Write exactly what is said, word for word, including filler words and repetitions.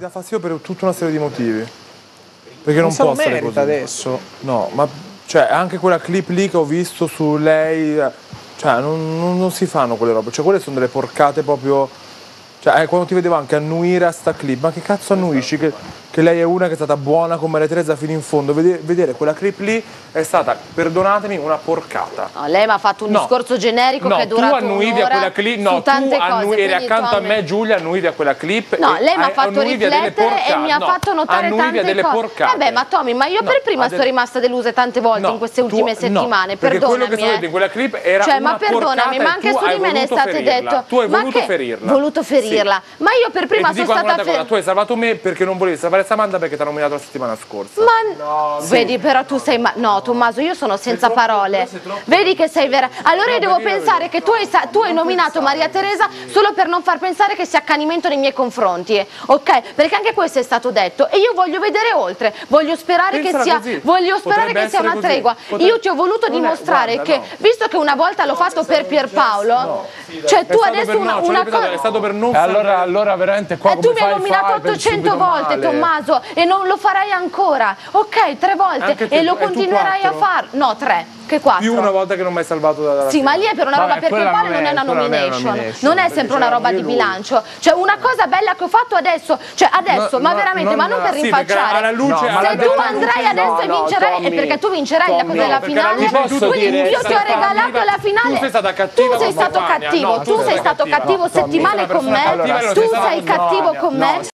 dà fastidio per tutta una serie di motivi. Perché non, non può se lo essere merita così. adesso. No, ma cioè anche quella clip lì che ho visto su lei, cioè non, non, non si fanno quelle robe, cioè quelle sono delle porcate proprio. Cioè eh, quando ti vedevo anche annuire a sta clip, ma che cazzo annuisci? Che, che lei è una che è stata buona con Maria Teresa fino in fondo. Vedere, vedere quella clip lì è stata, perdonatemi, una porcata. No, lei mi ha fatto un No. discorso generico No, che è durato tu annuivi a quella clip, no, su tante tu annui, cose, eri quindi accanto Tommy... a me, Giulia, annuivi a quella clip. No, e lei mi ha hai- fatto annuivi a delle riflettere e mi ha no, fatto notare annuivi tante a delle cose. porcate. Vabbè, ma Tommy, ma io No, per prima ha sono detto- rimasta delusa tante volte No, in queste ultime tu- settimane, no, perché perdonami. quello che è stato eh. detto in quella clip era cioè, una ma perdonami, porcata ma e anche tu su hai di me ne è voluto stato ferirla. detto. Tu hai ma voluto che? ferirla. Voluto ferirla. Ma io per prima e ti sono dico anche stata un'altra cosa, ferita. tu hai salvato me perché non volevi salvare Samantha perché ti ha nominato la settimana scorsa. Ma no, vedi, però tu sei. Ma... No, Tommaso, io sono senza parole. Vedi che sei vera. Allora io devo pensare che tu hai, sa... tu hai nominato Maria Teresa solo per non far pensare che sia accanimento nei miei confronti. Ok? Perché anche questo è stato detto. E io voglio vedere oltre. Voglio sperare Pensala che sia. così. Voglio sperare Potrebbe che sia essere una così. tregua. Potrebbe- Io ti ho voluto Non è- dimostrare guarda, che, no. visto che una volta l'ho fatto per Pierpaolo, cioè È tu stato adesso per- una, no, ci ho una ripetuto, cosa. è stato per non E allora, far- allora veramente qua E tu come mi hai fai, nominato fai per ottocento subito volte, male? Tommaso, e non lo farai ancora. Ok, tre volte. Anche te- e lo e tu continuerai a quattro? far. No, tre. Che quattro. più una volta che non mi hai salvato dalla Sì, ma lì è per una Vabbè, roba per quella Pierpaolo non non è- è una quella non è una nomination. nomination, Non è perché sempre una c'era roba io di e lui. bilancio. Cioè una cosa bella che ho fatto adesso, cioè adesso, No, ma no, veramente, non- ma non per sì, perché rinfacciare. alla luce- No, ma Se l'ha tu detto andrai anche- adesso e no, no, vincerai, Tommy, perché tu vincerai la, Tommy, della no, perché finale, alla luce di tutti quindi dire- io ti ho stata regalato cattiva. la finale. Tu sei stata cattiva Tu sei con stato Vania. cattivo, No, tu sei stato cattivo Tommy, settimane sei una con persona me, cattiva e non tu sei stata sei con cattivo Vania. con No, me,